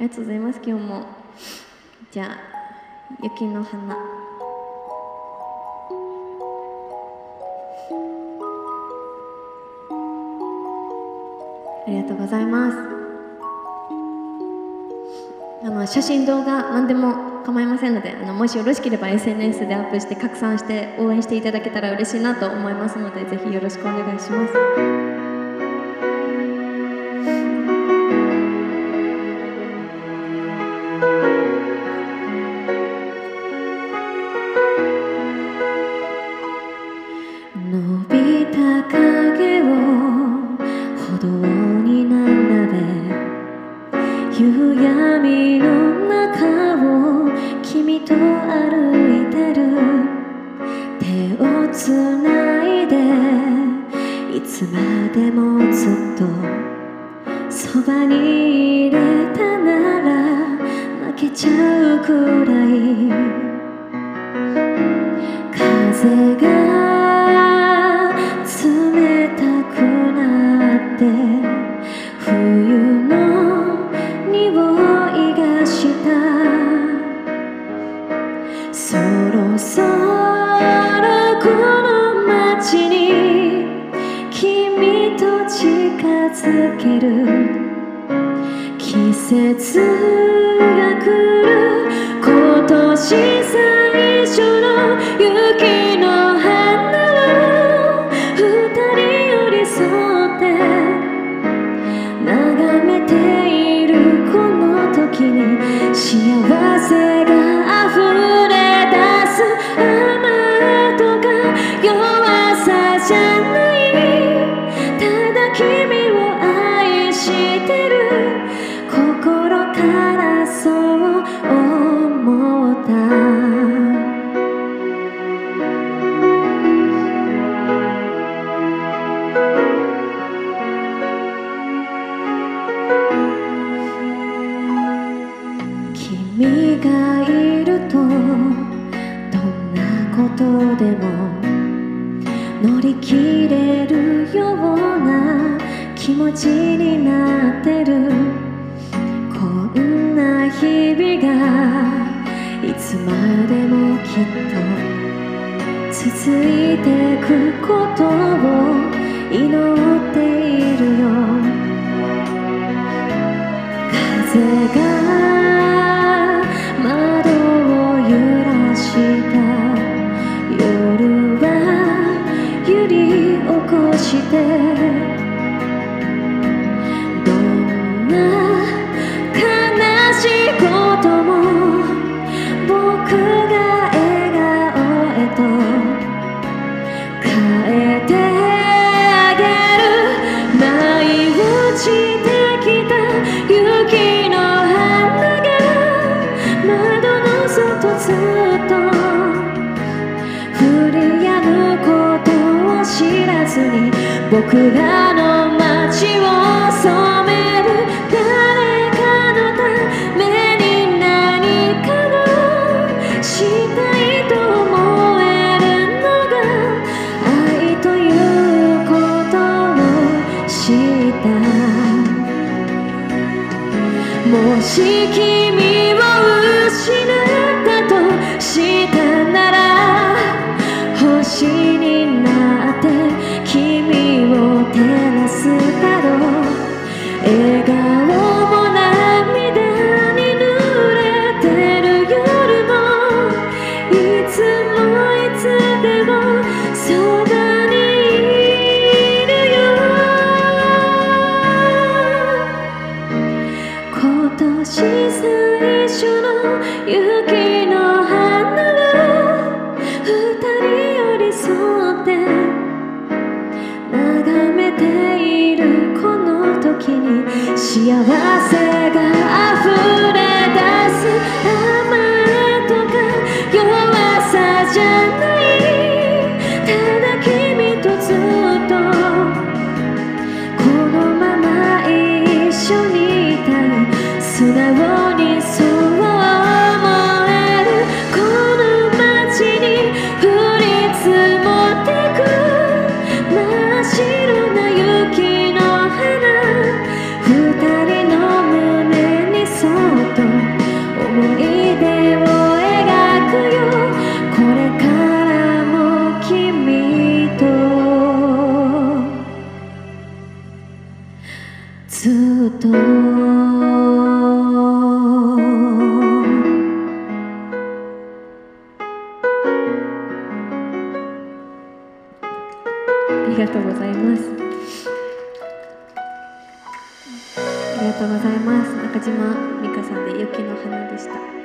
りがとうございます。今日もじゃあ雪の花、ありがとうございます。写真動画何でも構いませんので、もしよろしければ SNS でアップして拡散して応援していただけたら嬉しいなと思いますので、ぜひよろしくお願いします。伸びた影を歩道に並べ、夕闇の中を君と歩いてる。手をつないでいつまでもずっとそばにいれたなら負けちゃうくらい、風が冷たくなって冬の匂いがした。そろそろこの街に君と近づける。季節が来る今年最初の雪の花を二人寄り添って眺めているこの時に、幸せが溢れ出す。甘とか弱さじゃない、ただ君を愛してる。心からそう思った。君がいるとどんなことでも乗り切れるような気持ちになってる。こんな日々がいつまでもきっと続いてくことを祈っているよ。風が窓を揺らした夜は揺り起こして、どんな悲しいことも僕が笑顔へと変えてあげる。舞い落ちてきた雪の花が窓の外ずっと降り止むことを知らずに、僕らの街を染める。誰かのために何かをしたいと思えるのが愛ということを知った。もし君を失ったとしたなら、星になって君を照らすだろう。笑顔も涙に濡れてる夜もいつもいつでもそばにいるよ。今年最初の雪の花を二人寄り添って眺めているこの時に、幸せが溢れ出す。甘とか弱さじゃない、ただ君とずっとこのまま一緒にいたい。素直にそう思える。この街に降り積もってく真っ白な雪の花、二人の胸に添りがとうございます。ありがとうございます。中島美嘉さんで雪の花でした。